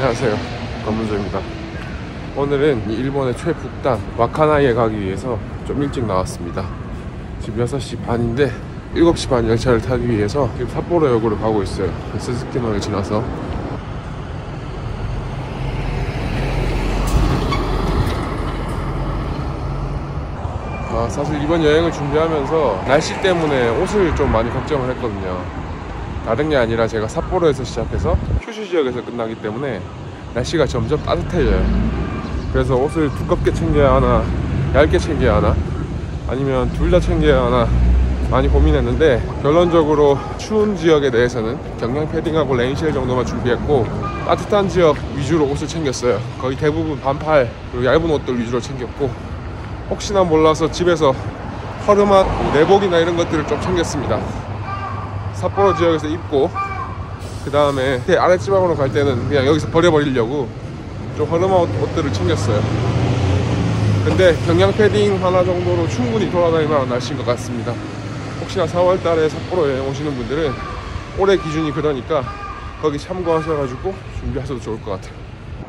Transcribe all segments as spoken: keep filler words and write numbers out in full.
안녕하세요, 검문조입니다. 오늘은 일본의 최북단 와카나이에 가기 위해서 좀 일찍 나왔습니다. 지금 여섯 시 반인데 일곱 시 반 열차를 타기 위해서 지금 삿포로역으로 가고 있어요. 스스키노를 지나서. 아, 사실 이번 여행을 준비하면서 날씨 때문에 옷을 좀 많이 걱정을 했거든요. 다른 게 아니라 제가 삿포로에서 시작해서 큐슈 지역에서 끝나기 때문에 날씨가 점점 따뜻해져요. 그래서 옷을 두껍게 챙겨야 하나 얇게 챙겨야 하나 아니면 둘 다 챙겨야 하나 많이 고민했는데, 결론적으로 추운 지역에 대해서는 경량 패딩하고 레인실 정도만 준비했고, 따뜻한 지역 위주로 옷을 챙겼어요. 거의 대부분 반팔 그리고 얇은 옷들 위주로 챙겼고, 혹시나 몰라서 집에서 허름한 내복이나 이런 것들을 좀 챙겼습니다. 삿포로 지역에서 입고 그 다음에 아랫지방으로 갈 때는 그냥 여기서 버려버리려고 좀 허름한 옷, 옷들을 챙겼어요. 근데 경량 패딩 하나 정도로 충분히 돌아다닐 만한 날씨인 것 같습니다. 혹시나 사월 달에 삿포로 여행 오시는 분들은 올해 기준이 그러니까 거기 참고하셔가지고 준비하셔도 좋을 것 같아요.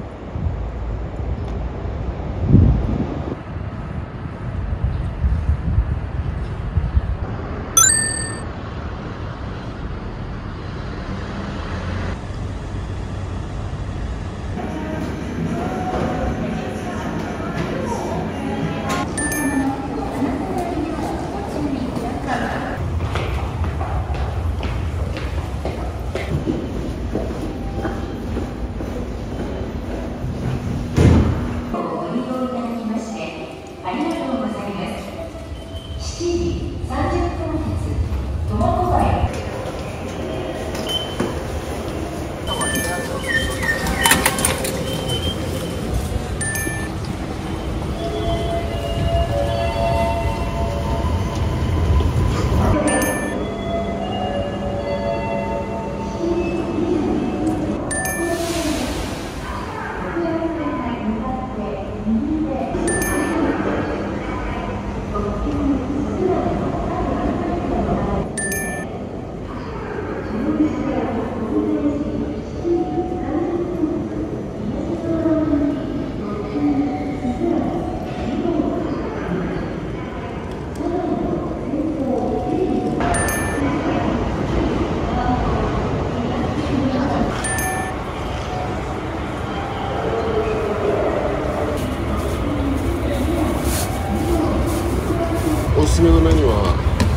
おすすめのメニューは、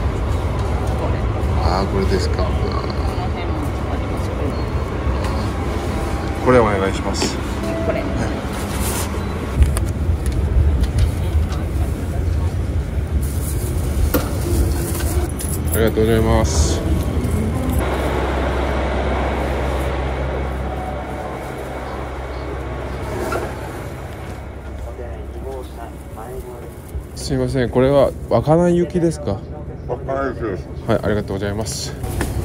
ああ、これですか。これお願いします。これ。はい、ありがとうございます。すみません、これはわかな雪ですか？わかな雪です。はい、ありがとうございます。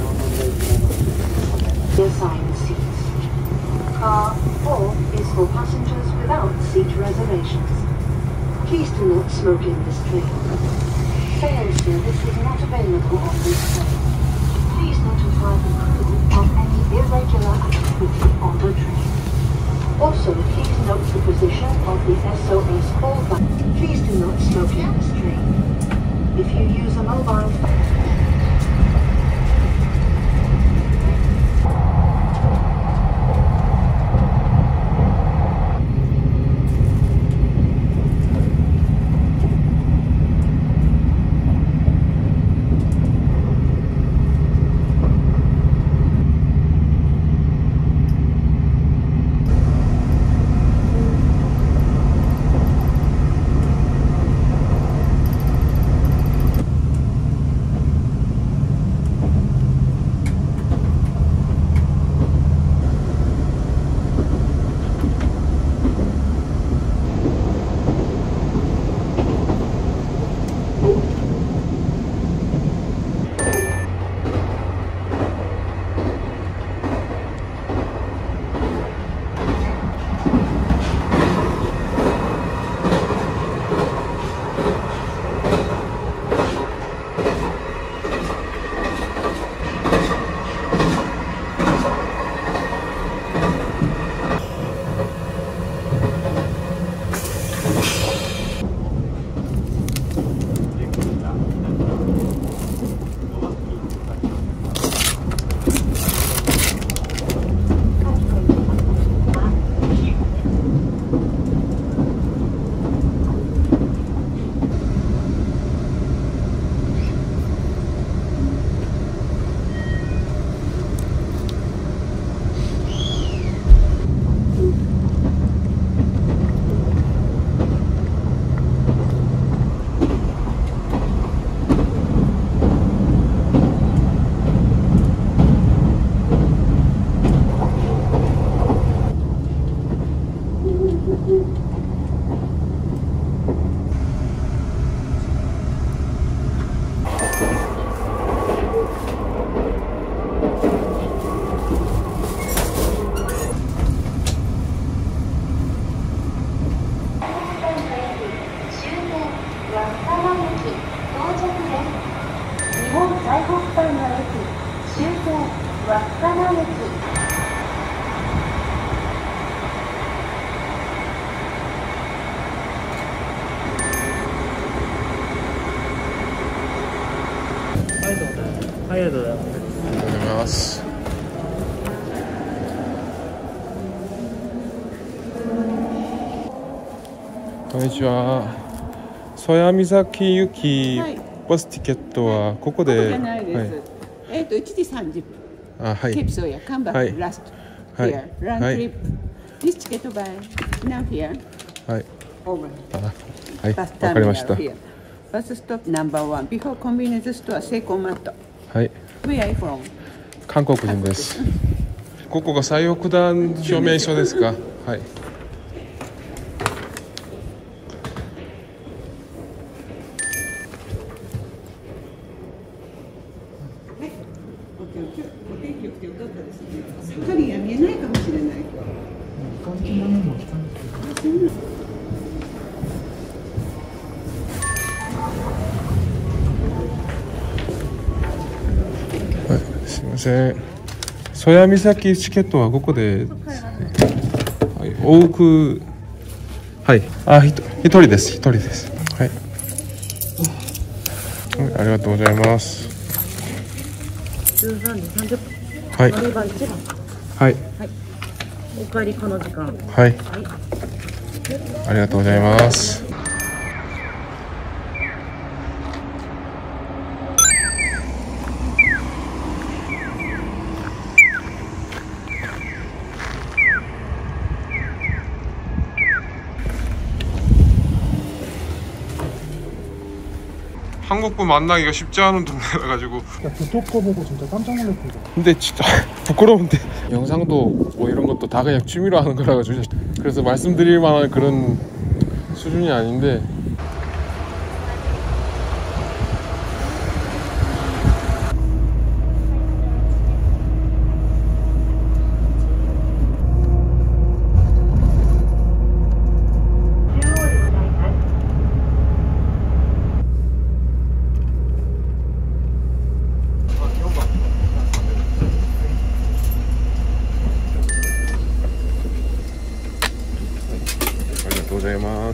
Car four is for passengers without seat reservations. Please do not smoke in this train. Sales service is not available on this train. Please notify the crew of any irregular activity on the train. Also, please note the position of the S O S call button. Please do not smoke in this train. If you use a mobile phone, 北海の駅終点稚内駅。 ありがとうございます。 ありがとうございます。こんにちは。曽谷岬行きバスティケットはここで、 ここじゃないです。はい、えっ、ー、といちじさんじゅっぷん。 あ、はい。 ケープソーヤ、カンバック、ラスト、 はい、 here、ラントリップ。This ticket by now here。 はい。 Over。 あ、はい。わかりました。 バスストップナンバーワン、ビフォーコンビニエンスストア、セイコーマット。 はい。 Where are you from？ 韓国人です。ここが最北端証明書ですか？はい。 光が見えないかもしれない。 はい、すみません。曽谷岬チケットはここで、はい、多く、はい、あ、ひと一人です、一人です。はい。はい、ありがとうございます。 じゅうさんじさんじゅっぷん。 はい。 乗り場いちばん。 はい。 はい。お帰りこの時間。はい。 はい。 はい、 ありがとうございます。한국분 만나기가 쉽지 않은 동네라 가지고 교토코 보고 진짜 깜짝 놀랐거든. 근데 진짜 부끄러운데 영상도 뭐 이런 것도 다 그냥 취미로 하는 거라 가지고 그래서 말씀드릴 만한 그런 수준이 아닌데ありがとうございます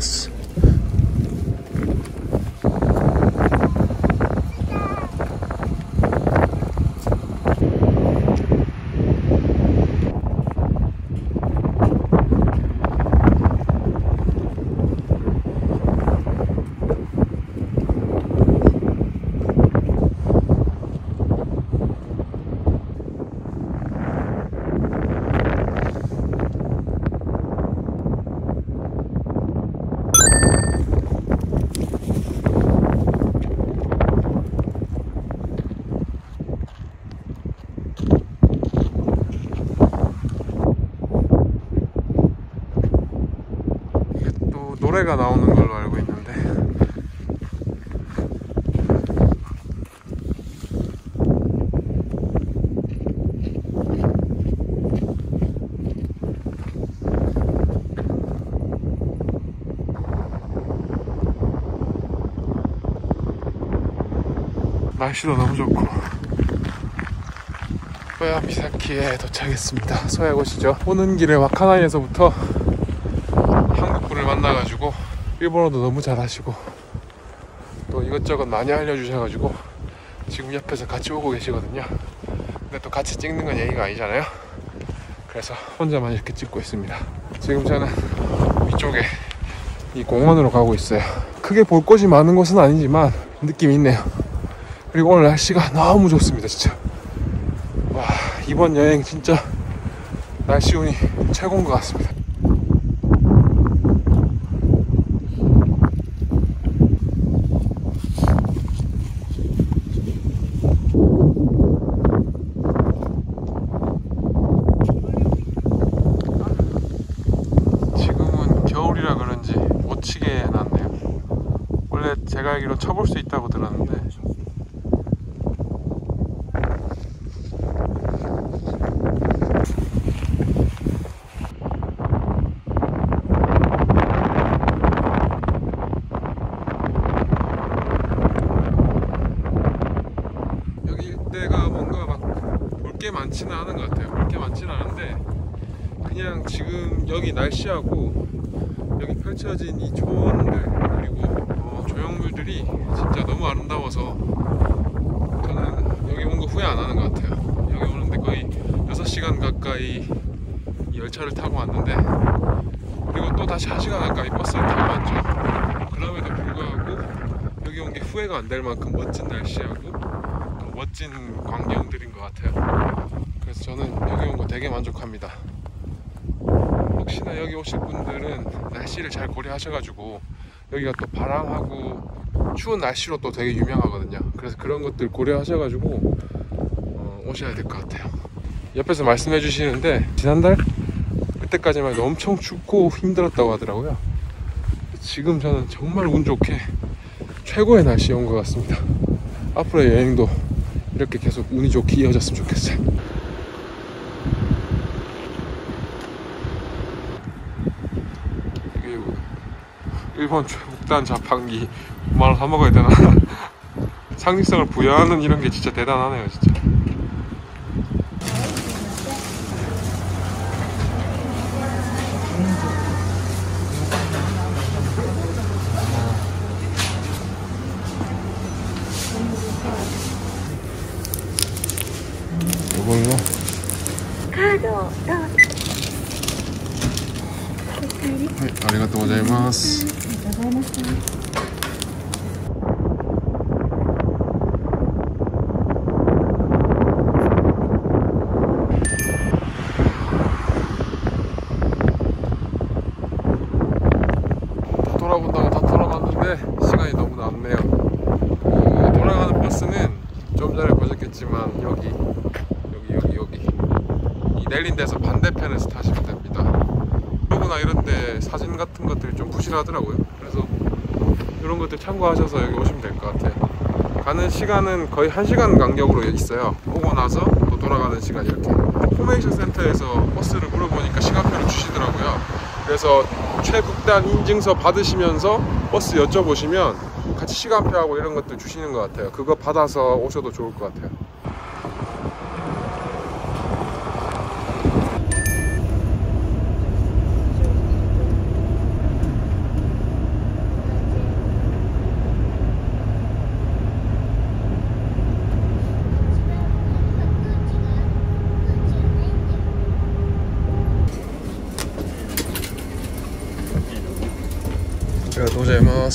。노래가 나오는 걸로 알고 있는데 날씨도 너무 좋고 소야미사키에 도착했습니다. 소야고시죠. 오는 길에 와카나이에서부터 한국분을 만나가지고 일본어도 너무 잘하시고 또 이것저것 많이 알려주셔가지고 지금 옆에서 같이 오고 계시거든요. 근데 또 같이 찍는 건 예의가 아니잖아요. 그래서 혼자만 이렇게 찍고 있습니다. 지금 저는 위쪽에 이 공원으로 가고 있어요. 크게 볼 곳이 많은 곳은 아니지만 느낌이 있네요. 그리고 오늘 날씨가 너무 좋습니다. 진짜 와, 이번 여행 진짜 날씨 운이 최고인 것 같습니다. 겨울이라 그런지 못 치게 해놨네요. 원래 제가 알기로 쳐볼 수 있다고 들었는데 여기 많지는 않은 것 같아요. 그렇게 많지는 않은데 그냥 지금 여기 날씨하고 여기 펼쳐진 이 초원들 그리고 어, 조형물들이 진짜 너무 아름다워서 저는 여기 온 거 후회 안 하는 것 같아요. 여기 오는데 거의 여섯 시간 가까이 이 열차를 타고 왔는데 그리고 또 다시 한 시간 가까이 버스를 타고 왔죠. 그럼에도 불구하고 여기 온 게 후회가 안 될 만큼 멋진 날씨하고 또 멋진 광경들인 것 같아요. 그래서 저는 여기 온 거 되게 만족합니다. 혹시나 여기 오실 분들은 날씨를 잘 고려하셔가지고 여기가 또 바람하고 추운 날씨로 또 되게 유명하거든요. 그래서 그런 것들 고려하셔가지고 어, 오셔야 될 것 같아요. 옆에서 말씀해 주시는데 지난달 그때까지만 해도 엄청 춥고 힘들었다고 하더라고요. 지금 저는 정말 운 좋게 최고의 날씨에 온 것 같습니다. 앞으로의 여행도 이렇게 계속 운이 좋게 이어졌으면 좋겠어요. 이게 일본 최북단 자판기 말로 사 먹어야 되나? 상징성을 부여하는 이런 게 진짜 대단하네요, 진짜. 이걸로 카드どうぞ。 はい、ありがとうございます。다 돌아본다고 다 돌아갔는데 시간이 너무 남네요. 그 돌아가는 버스는 좀 전에 보셨겠지만 여기 여기 여기 여기 이 내린 데서 반대편에서 타시면 됩니다. 블로그나 이런 데 사진 같은 것들이 좀 부실하더라고요. 그래서 이런 것들 참고하셔서 여기 오시면 될 것 같아요. 가는 시간은 거의 한 시간 간격으로 있어요. 오고 나서 또 돌아가는 시간 이렇게. 포메이션 센터에서 버스를 물어보니까 시간표를 주시더라고요. 그래서 최북단 인증서 받으시면서 버스 여쭤보시면 같이 시간표하고 이런 것들 주시는 것 같아요. 그거 받아서 오셔도 좋을 것 같아요.ありがとうございます。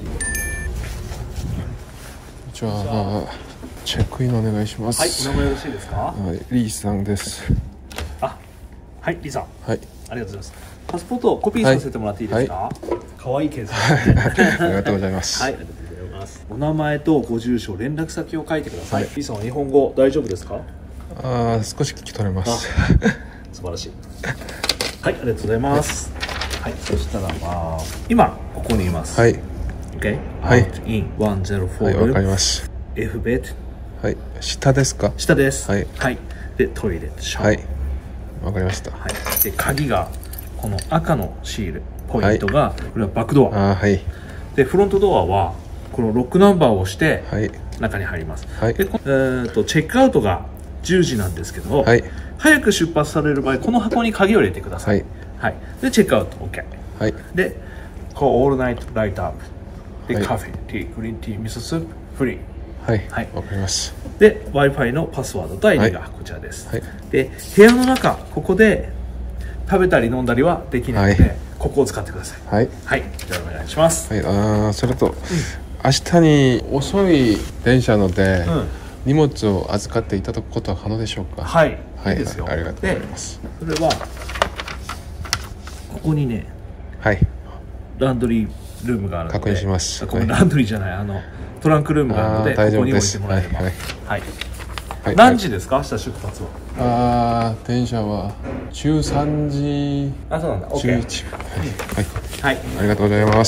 じゃあチェックインお願いします。 はい、お名前よろしいですか。 はい、リーさんです。 あ、はい、リさん。 はい、 ありがとうございます。パスポートをコピーさせてもらっていいですか。可愛いケース。 ありがとうございます。 はい、ありがとうございます。お名前とご住所、連絡先を書いてください。リさんは日本語大丈夫ですか。 ああ、少し聞き取れます。 素晴らしい。はい、ありがとうございます。はい、そしたらまあ今ここにいます。 はい。 OK。 はい。 in one zero four。 はい、わかります。 F ベッド。 はい、下ですか。 下です。 はい。 はい。でトイレ、シャワー。 はい。わかりました。 はい。で鍵がこの赤のシールポイントが、これはバックドア。 あ、はい。 でフロントドアはこのロックナンバーを押してはい。 中に入ります。 はい。 で、えーとチェックアウトがじゅうじなんですけど、 はい。 早く出発される場合この箱に鍵を入れてください。 はい。 はい。でチェックアウト OK。 はい。 で、こうオールナイトライトアップで、 はい、 カフェ、ティー、グリーンティー、ミソスープ、フリー。 はい。 はい。 わかります。 で、Wi-Fi のパスワードと アイディー がこちらです。 はい。 で、部屋の中ここで食べたり飲んだりはできないので、はい、ここを使ってください。 はい。 はい。じゃあお願いします。 はい。ああ、それと、うん、明日に遅い電車ので、うん、荷物を預かっていただくことは可能でしょうか。 はい。 はい。 いいですよ。 ありがとうございます。 それはここにね、 はい。 ランドリールームがあるので、 確認します。 ここにランドリーじゃない、あのトランクルームがあるので、ここに置いてもらえれば。はい。はいはい、何時ですか、明日出発は。 ああ、電車はじゅうさんじ。 あ、そうなんだ。 じゅういち。はい。はい。ありがとうございます。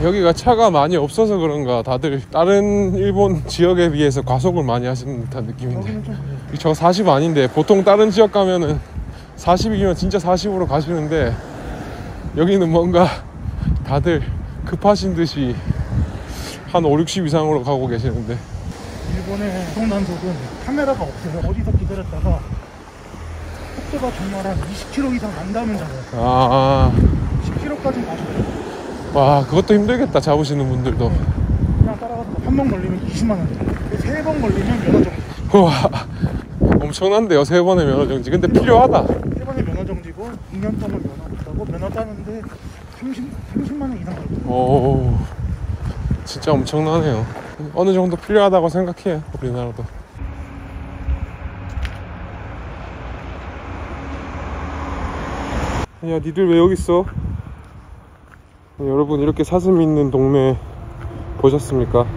여기가 차가 많이 없어서 그런가 다들 다른 일본 지역에 비해서 과속을 많이 하시는 듯한 느낌인데, 저 사십 아닌데 보통 다른 지역 가면은 사십이면 진짜 사십으로 가시는데 여기는 뭔가 다들 급하신 듯이 한 오, 육십 이상으로 가고 계시는데, 일본의 고속단속은 카메라가 없어요. 어디서 기다렸다가 속도가 정말 한 이십 킬로미터 이상 난다면 잡아요. 아, 십 킬로미터까지는 가셔요. 와, 그것도 힘들겠다, 잡으시는 분들도. 그냥 따라가서 한 번 걸리면 이십만 원 돼요. 세 번 걸리면 면허 정지. 와, 엄청난데요, 세 번의 면허 정지. 근데 필요하다. 세 번의 면허 정지고 이 년 동안 면허 없다고 면허 따는데 삼십, 삼십만 원 이상 걸려요. 오, 진짜 엄청나네요. 어느 정도 필요하다고 생각해요, 우리나라도. 야, 니들 왜 여기 있어? 여러분, 이렇게 사슴 있는 동네 보셨습니까? 야,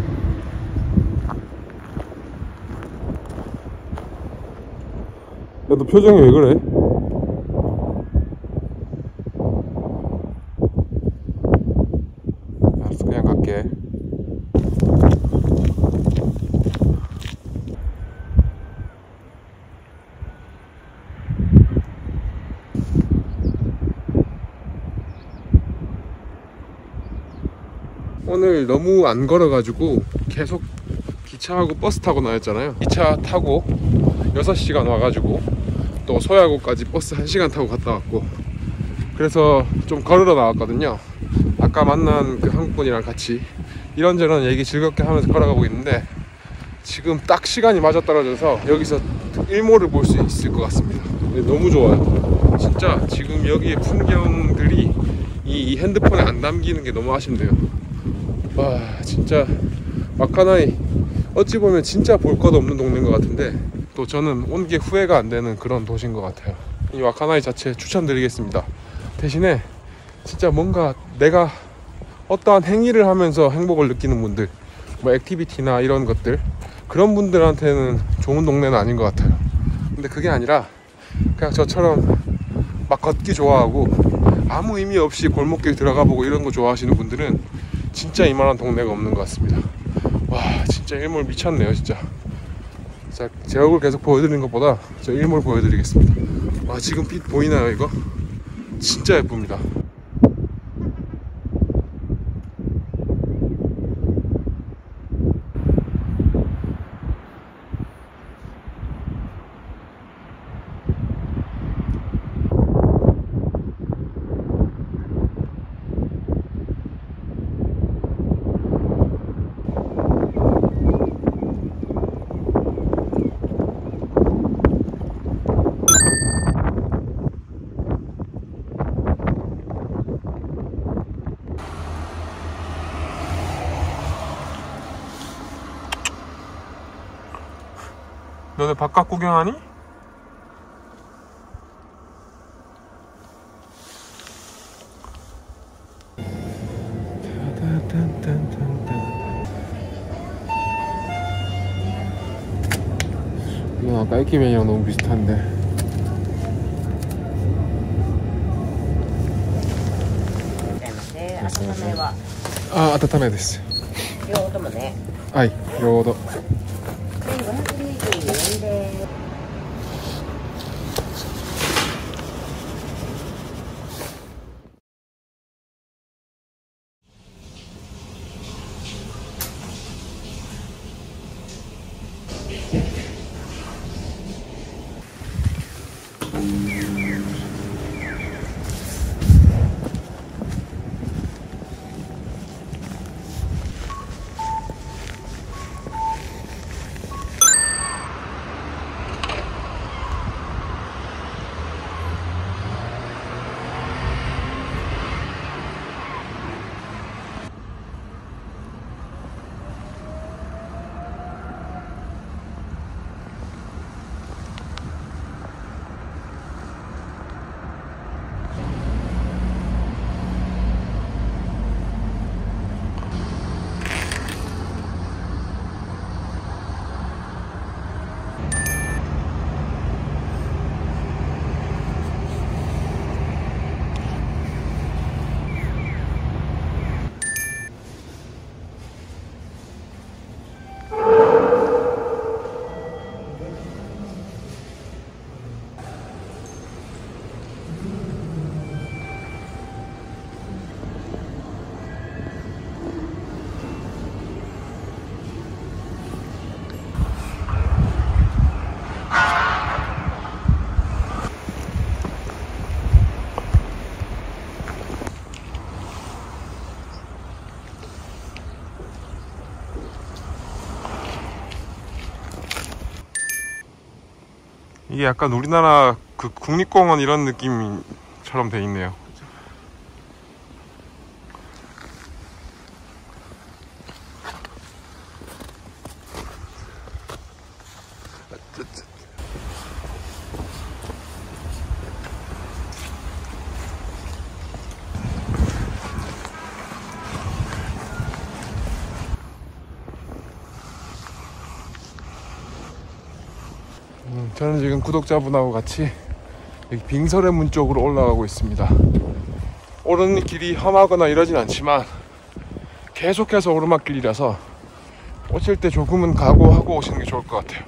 너 표정이 왜 그래? 알았어, 그냥 갈게. 오늘 너무 안 걸어가지고 계속 기차하고 버스 타고 나왔잖아요. 기차 타고 여섯 시간 와가지고 또 소야고까지 버스 한 시간 타고 갔다 왔고, 그래서 좀 걸으러 나왔거든요. 아까 만난 그 한국분이랑 같이 이런저런 얘기 즐겁게 하면서 걸어가고 있는데, 지금 딱 시간이 맞아떨어져서 여기서 일몰을 볼 수 있을 것 같습니다. 너무 좋아요. 진짜 지금 여기의 풍경들이 이 핸드폰에 안 담기는 게 너무 아쉽네요. 와, 진짜 와카나이 어찌 보면 진짜 볼 것 없는 동네인 것 같은데, 또 저는 온 게 후회가 안 되는 그런 도시인 것 같아요. 이 와카나이 자체 추천드리겠습니다. 대신에 진짜 뭔가 내가 어떠한 행위를 하면서 행복을 느끼는 분들, 뭐 액티비티나 이런 것들, 그런 분들한테는 좋은 동네는 아닌 것 같아요. 근데 그게 아니라 그냥 저처럼 막 걷기 좋아하고 아무 의미 없이 골목길 들어가 보고 이런 거 좋아하시는 분들은 진짜 이만한 동네가 없는 것 같습니다. 와, 진짜 일몰 미쳤네요, 진짜. 자, 제 얼굴 계속 보여드리는 것보다 저 일몰 보여드리겠습니다. 와, 지금 빛 보이나요, 이거? 진짜 예쁩니다. 너네 바깥 구경하니? 이건 아까 에키맨이랑 너무 비슷한데. 아, 아타타메です. 両方ともね。 はい、両方。 ごひゃくにじゅうえんです。 이게 약간 우리나라 그 국립공원 이런 느낌처럼 돼 있네요. 음, 저는 지금 구독자분하고 같이 여기 빙설의 문 쪽으로 올라가고 있습니다. 오르는 길이 험하거나 이러진 않지만 계속해서 오르막길이라서 오실 때 조금은 각오하고 오시는 게 좋을 것 같아요.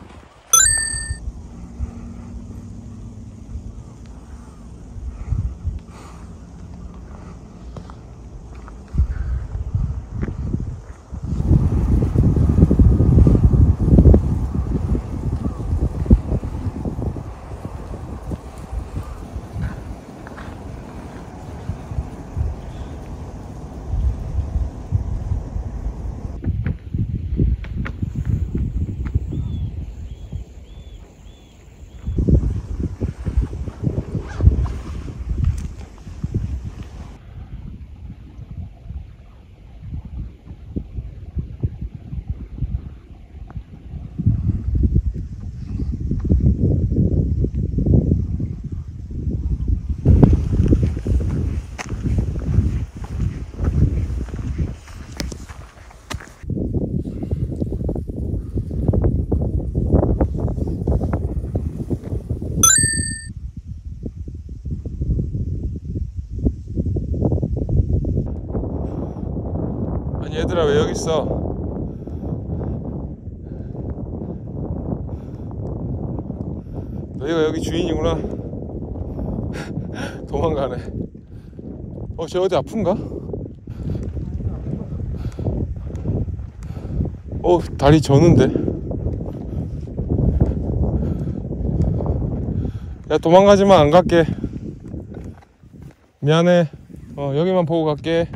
얘들아 왜 여기 있어? 너희가 여기 주인이구나. 도망가네. 어, 쟤 어디 아픈가? 어, 다리 저는데. 야, 도망가지마. 안 갈게. 미안해. 어, 여기만 보고 갈게.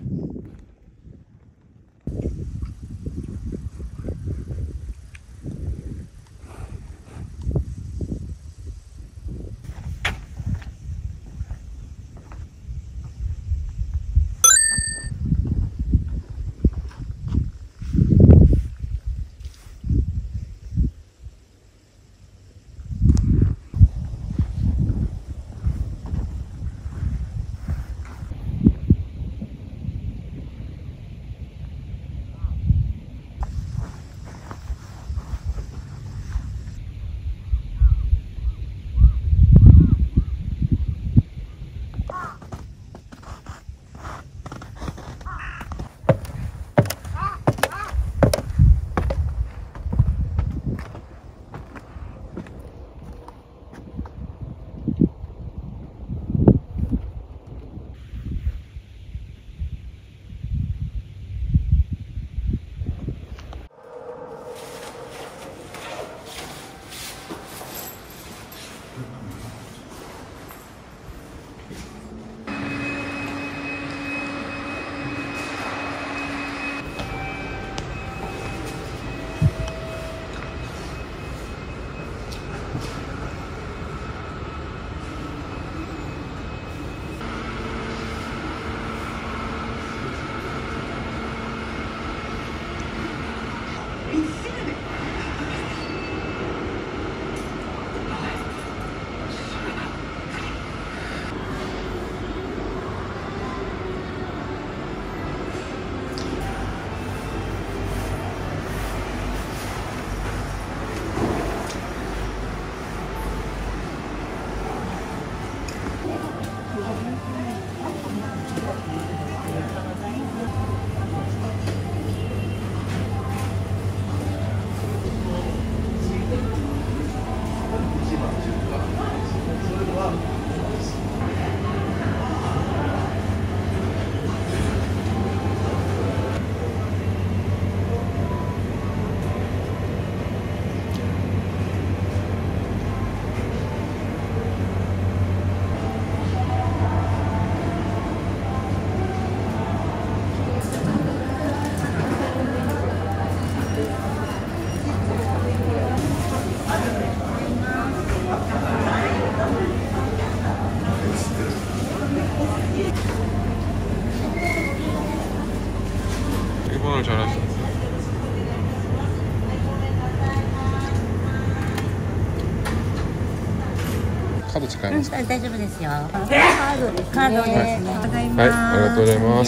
ち買いますか？ 大丈夫ですよ。カードです。カードですね。 はい、ありがとうございます。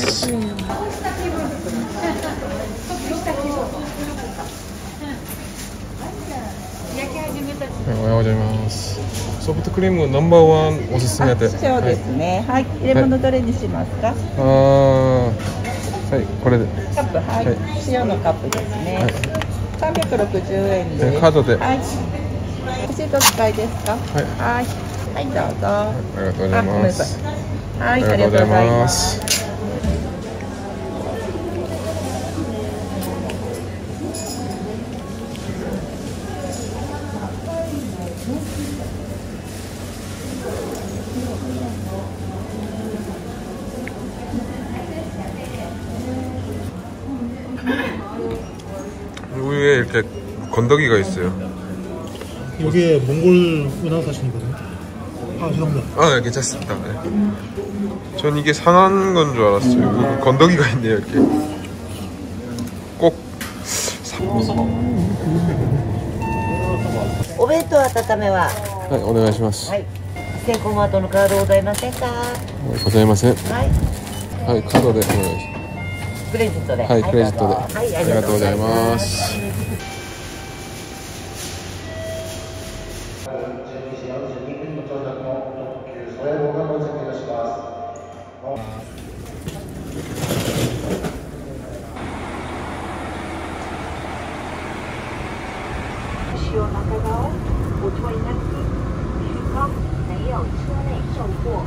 おはようございます。ソフトクリームナンバーワンおすすめで。 そうですね。はい、入れ物どれにしますか？ ああ、はい、これで。 カップ、はい、塩のカップですね。 はい、 三百六十円です。 カードで。 はい。レシートお使いですか？はい。はい、はい、どうぞ。 ありがとうございます。 はい、ありがとうございます。 위에 이렇게 건더기가 있어요. 여기에 몽골 은하 사신이거든요. 아 죄송합니다. 아, 네, 괜찮습니다. 네. 전 이게 상한 건 줄 알았어요. 건더기가 있네요, 이렇게. 꼭 お弁当温めは。 はい、お願いします。 はい。セイコーマートのカードございませんか？ ございません。 はい。 はい、カードでお願いします。 クレジットで。 はい、クレジットで。 はい、 ありがとうございます。 使用那个高，不推那个，许可没有车内售货。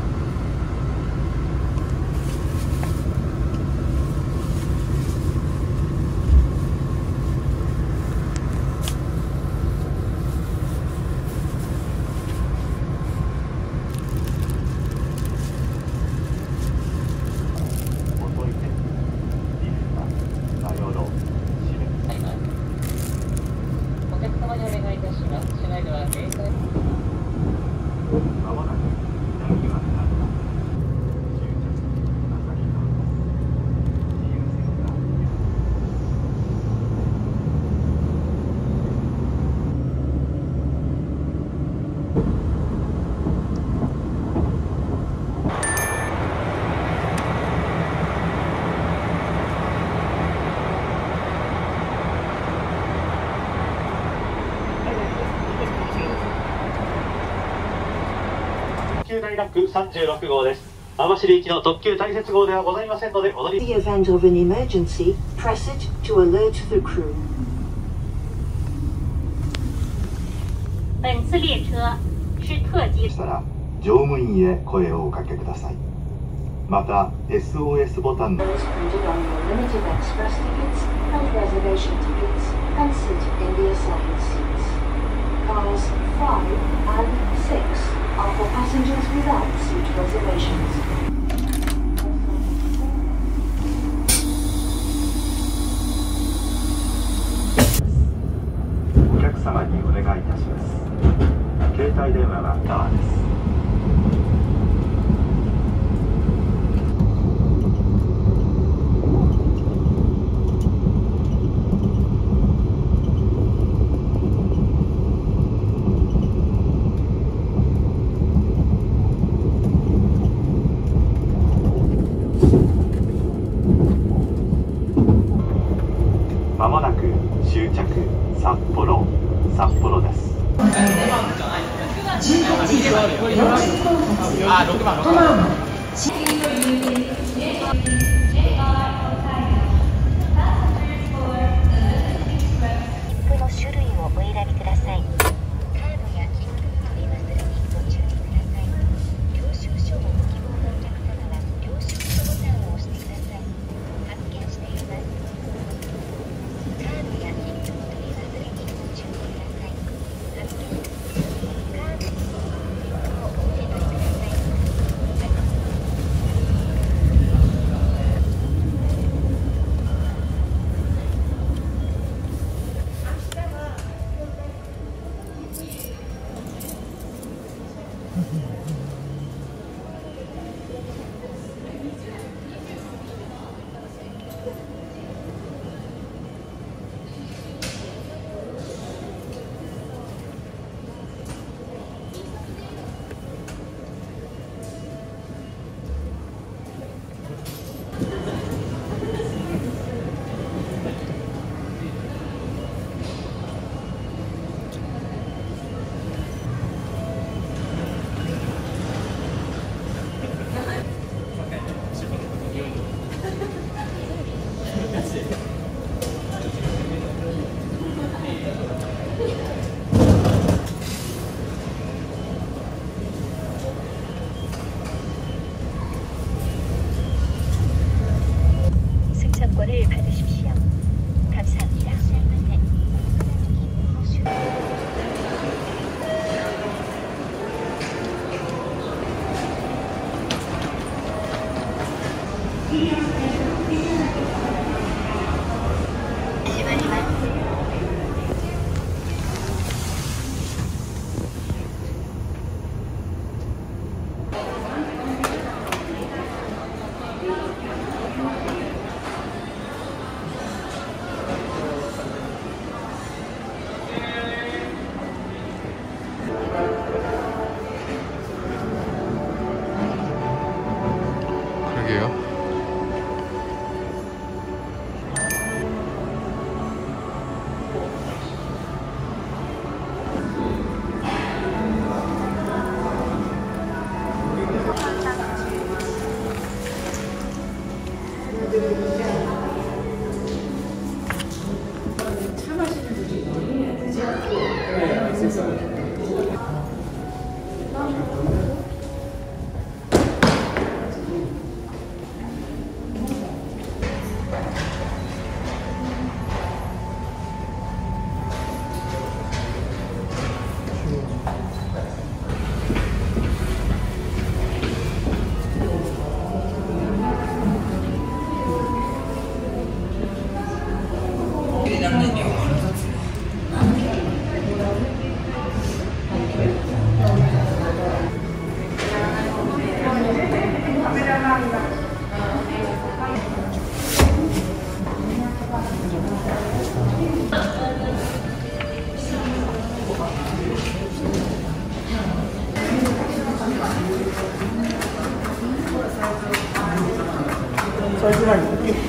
大学さんじゅうろく号です。網走行きの特急大雪号ではございませんのでお乗り。 The event of an emergency, press it to alert the crew. 本次列车是特急。 したら乗務員へ声をおかけください。また エスオーエス ボタンの Those printed on your limited express tickets and reservation tickets and sit in the assigned seats. Cars five and six are for passengers without seat reservations. お客様にお願いいたします。携帯電話はタワーです。まもなく終着札幌札幌です。 あ、ろくばんろくばん。 服の種類をお選びください。カードや切符の取り忘れにご注意ください。領収書をご希望のお客様は領収書ボタンを押してください。発見しています。カードや切符の取り忘れにご注意ください。発見。カード、切符をお受け取りください。 サイズライン。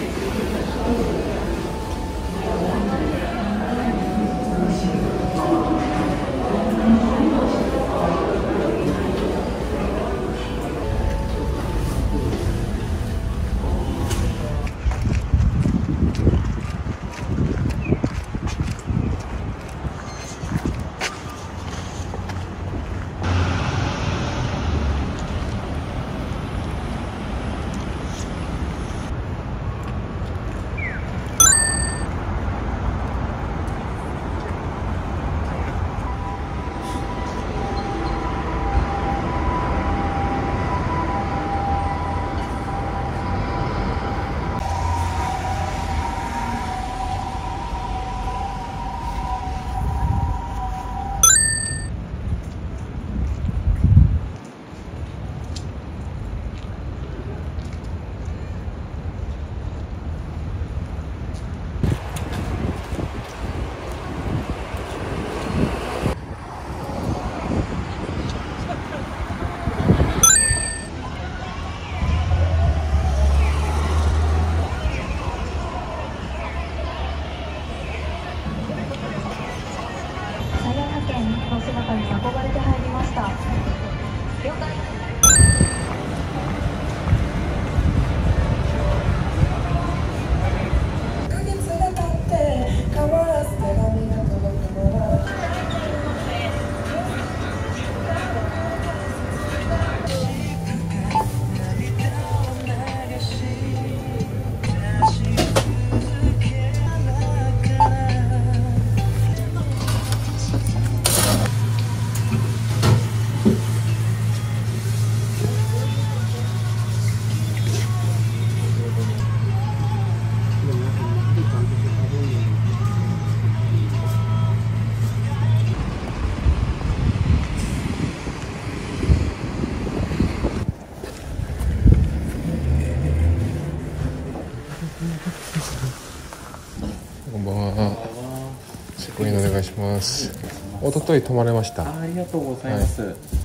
こんばんは。チェックインお願いします。一昨日泊まれました。 ありがとうございます。はい